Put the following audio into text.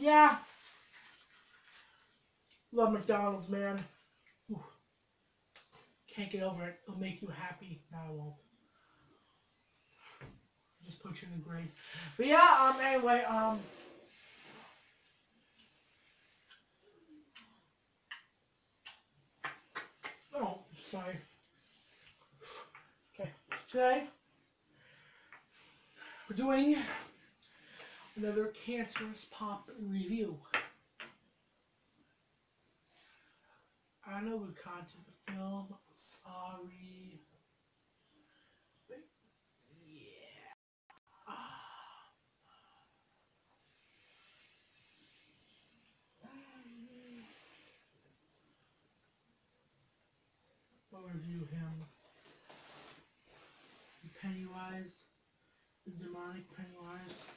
Yeah. Love McDonald's, man. Ooh, can't get over it. It'll make you happy. No, I won't. Just put you in the grave. But yeah, anyway, oh, sorry. Okay, today, we're doing another Cancerous Pop review. I know good content to film. Sorry. But yeah. I'll review him. Pennywise. The demonic Pennywise.